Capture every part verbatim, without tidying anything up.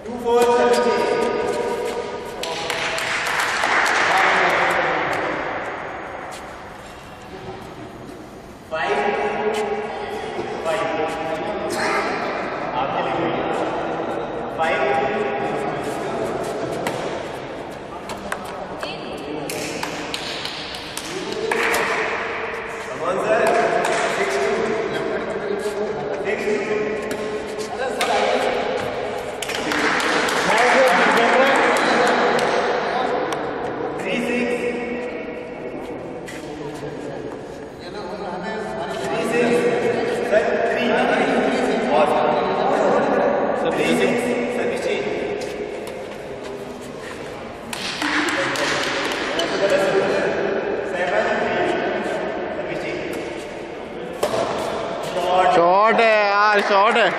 Short है यार, short है।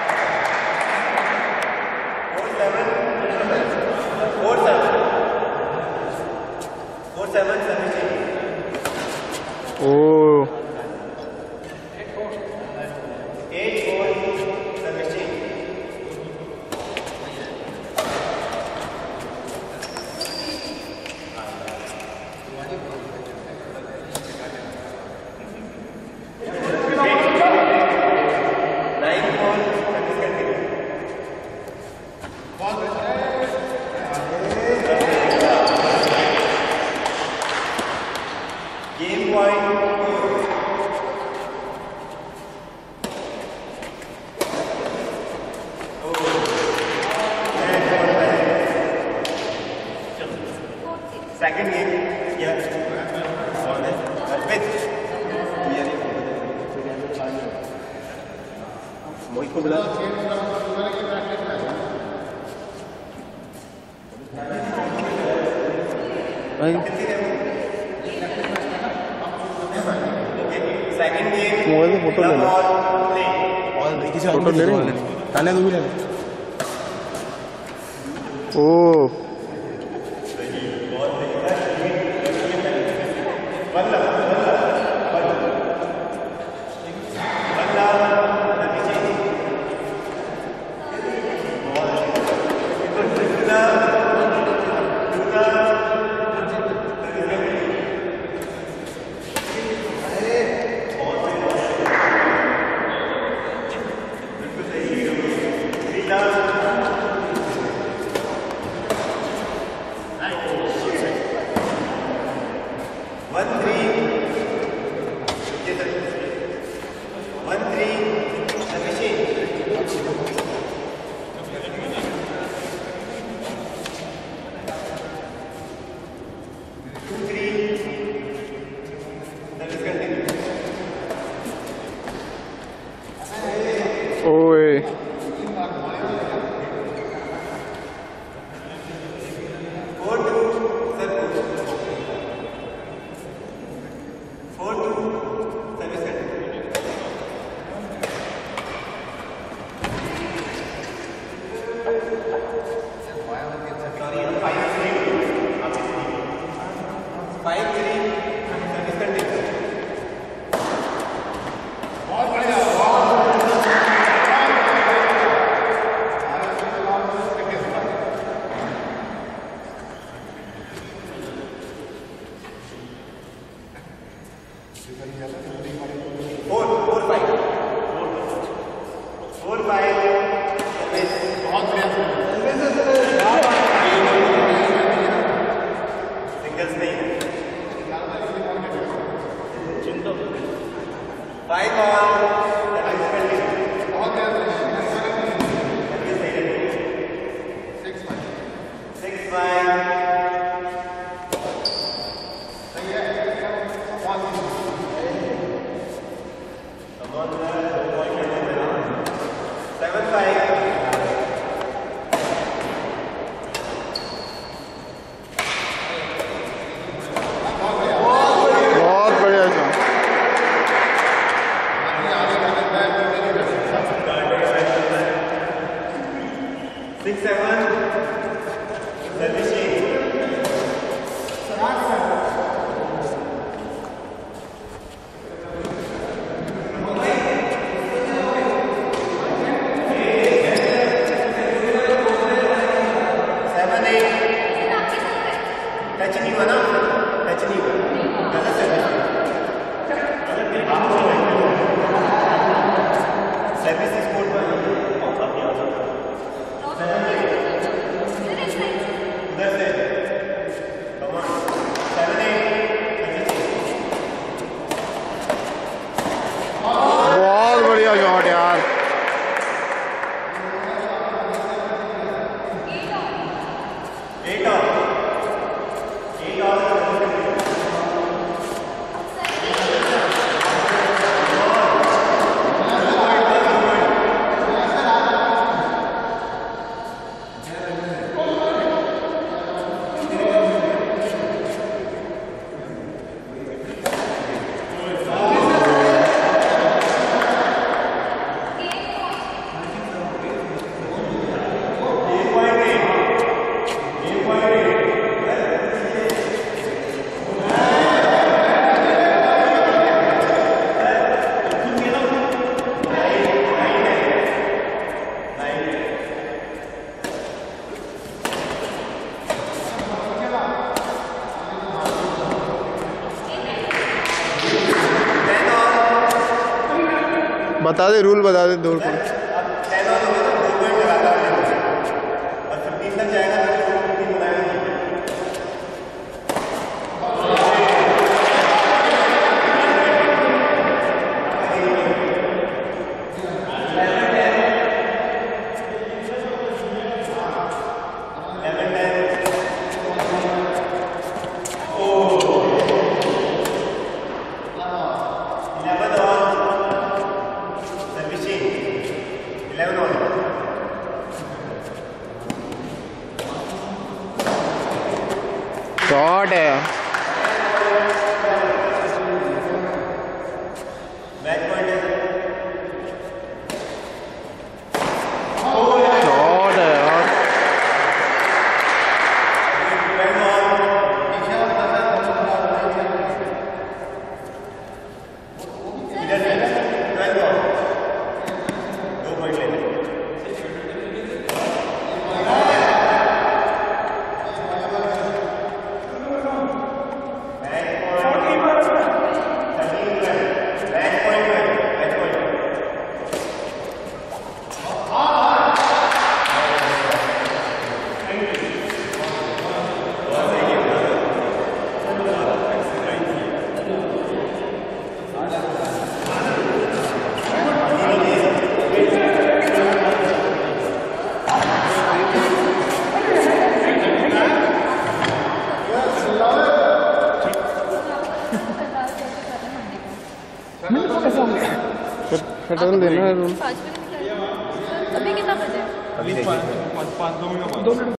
ओ Second game, yeah. मोहित को बुला। Second game, मोबाइल में फोटो ले लो। फोटो ले रहे हैं? ताने दो भी ले लो। ओ सेवन एट टच नहीं हुआ ना, टच नहीं हुआ, गलत सर्विस सर्विस स्कोर पर उधर से कमान सेवन एट बहुत बढ़िया शॉट यार। एट ऑफ एट ऑफ बता दे रूल, बता दे दो टेन और होगा तो दो पॉइंट लगातार लेंगे और फिफ्टीन तक जाएगा तो फिफ्टीन बनाएगा नहीं। शॉट है मैच पॉइंट है, शॉट है यार। दो पॉइंट लेने शटल देना है रूल। अभी कितना बजे? अभी देखिए पाँच पाँच दो मिनट